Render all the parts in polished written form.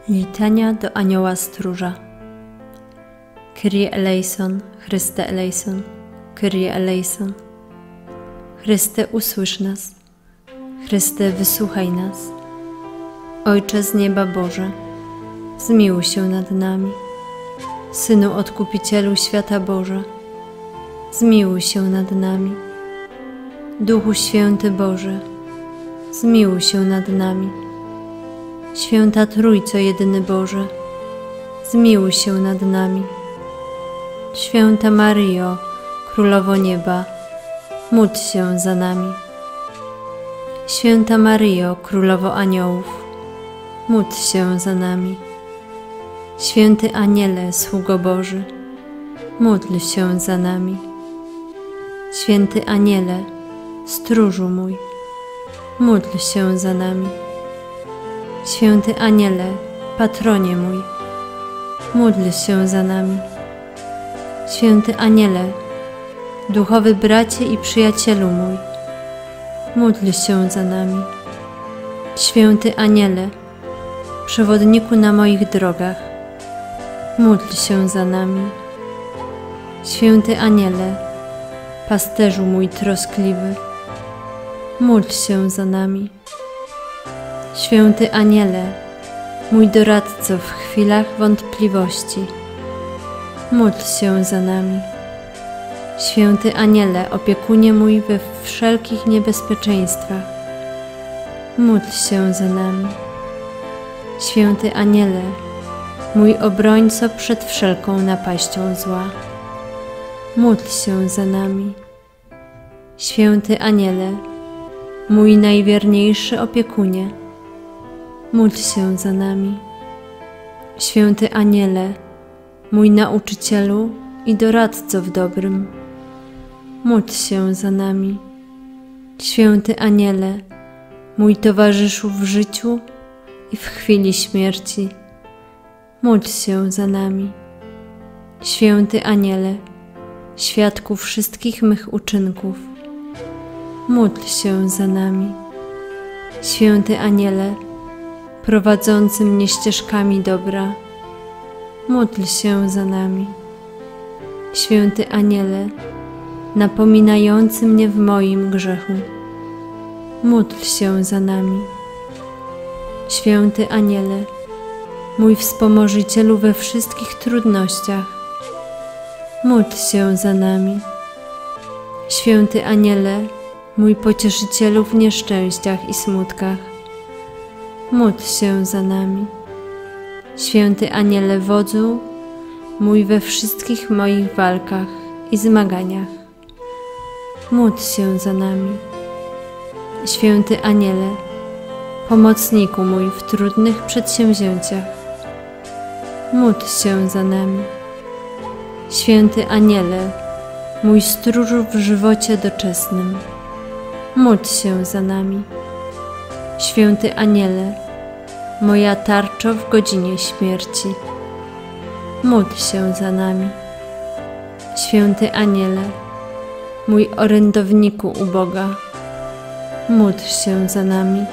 Litania do Anioła Stróża. Kyrie eleison, Chryste eleison, Kyrie eleison. Chryste, usłysz nas. Chryste, wysłuchaj nas. Ojcze z nieba Boże, zmiłuj się nad nami. Synu Odkupicielu świata Boże, zmiłuj się nad nami. Duchu Święty Boże, zmiłuj się nad nami. Święta Trójco jedyny Boże, zmiłuj się nad nami. Święta Maryjo, Królowo Nieba, módl się za nami. Święta Maryjo, Królowo Aniołów, módl się za nami. Święty Aniele, Sługo Boży, módl się za nami. Święty Aniele, Stróżu mój, módl się za nami. Święty Aniele, Patronie mój, módl się za nami. Święty Aniele, Duchowy Bracie i Przyjacielu mój, módl się za nami. Święty Aniele, Przewodniku na moich drogach, módl się za nami. Święty Aniele, Pasterzu mój troskliwy, módl się za nami. Święty Aniele, mój doradco w chwilach wątpliwości, módl się za nami. Święty Aniele, opiekunie mój we wszelkich niebezpieczeństwach, módl się za nami. Święty Aniele, mój obrońco przed wszelką napaścią zła, módl się za nami. Święty Aniele, mój najwierniejszy opiekunie, módl się za nami. Święty Aniele, mój nauczycielu i doradco w dobrym, módl się za nami. Święty Aniele, mój towarzyszu w życiu i w chwili śmierci, módl się za nami. Święty Aniele, świadku wszystkich mych uczynków, módl się za nami. Święty Aniele, prowadzący mnie ścieżkami dobra, módl się za nami. Święty Aniele, napominający mnie w moim grzechu, módl się za nami. Święty Aniele, mój wspomożycielu we wszystkich trudnościach, módl się za nami. Święty Aniele, mój pocieszycielu w nieszczęściach i smutkach, módl się za nami. Święty Aniele, wodzu mój we wszystkich moich walkach i zmaganiach, módl się za nami. Święty Aniele, pomocniku mój w trudnych przedsięwzięciach, módl się za nami. Święty Aniele, mój stróżu w żywocie doczesnym, módl się za nami. Święty Aniele, moja tarczo w godzinie śmierci, módl się za nami. Święty Aniele, mój orędowniku u Boga, módl się za nami.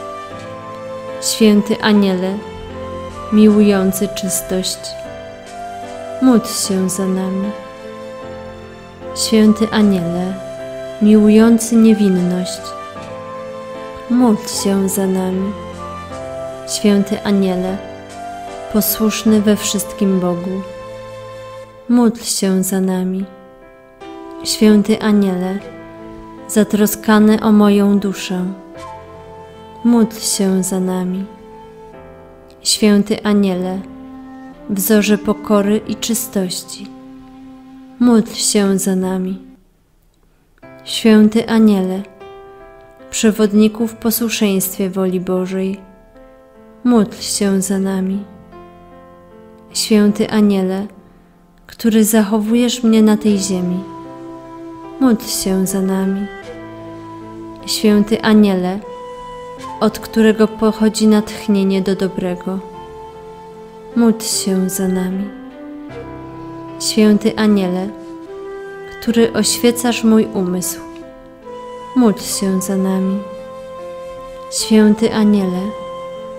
Święty Aniele, miłujący czystość, módl się za nami. Święty Aniele, miłujący niewinność, módl się za nami. Święty Aniele, posłuszny we wszystkim Bogu, módl się za nami. Święty Aniele, zatroskany o moją duszę, módl się za nami. Święty Aniele, wzorze pokory i czystości, módl się za nami. Święty Aniele, przewodniku w posłuszeństwie woli Bożej, módl się za nami. Święty Aniele, który zachowujesz mnie na tej ziemi, módl się za nami. Święty Aniele, od którego pochodzi natchnienie do dobrego, módl się za nami. Święty Aniele, który oświecasz mój umysł, módl się za nami. Święty Aniele,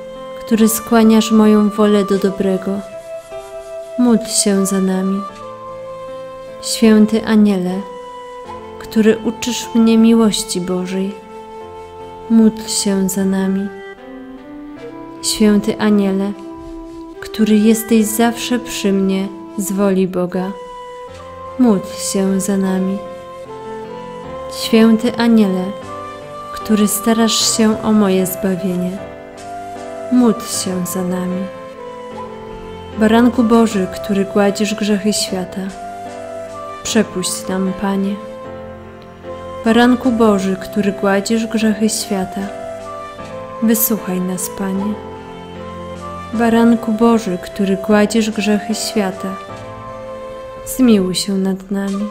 który skłaniasz moją wolę do dobrego, módl się za nami. Święty Aniele, który uczysz mnie miłości Bożej, módl się za nami. Święty Aniele, który jesteś zawsze przy mnie z woli Boga, módl się za nami. Święty Aniele, który starasz się o moje zbawienie, módl się za nami. Baranku Boży, który gładzisz grzechy świata, przepuść nam, Panie. Baranku Boży, który gładzisz grzechy świata, wysłuchaj nas, Panie. Baranku Boży, który gładzisz grzechy świata, zmiłuj się nad nami.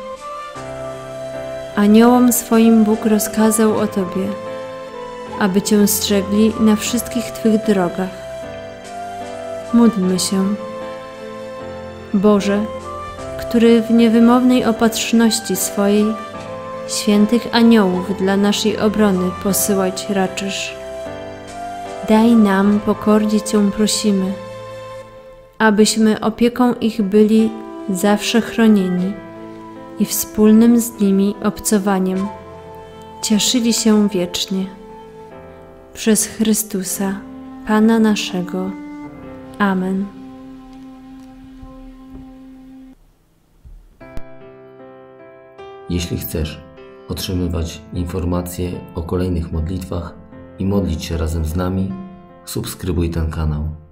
Aniołom swoim Bóg rozkazał o Tobie, aby Cię strzegli na wszystkich Twych drogach. Módlmy się. Boże, który w niewymownej opatrzności swojej świętych aniołów dla naszej obrony posyłać raczysz, daj nam, pokornie Cię prosimy, abyśmy opieką ich byli zawsze chronieni i wspólnym z nimi obcowaniem cieszyli się wiecznie. Przez Chrystusa, Pana naszego. Amen. Jeśli chcesz otrzymywać informacje o kolejnych modlitwach i modlić się razem z nami, subskrybuj ten kanał.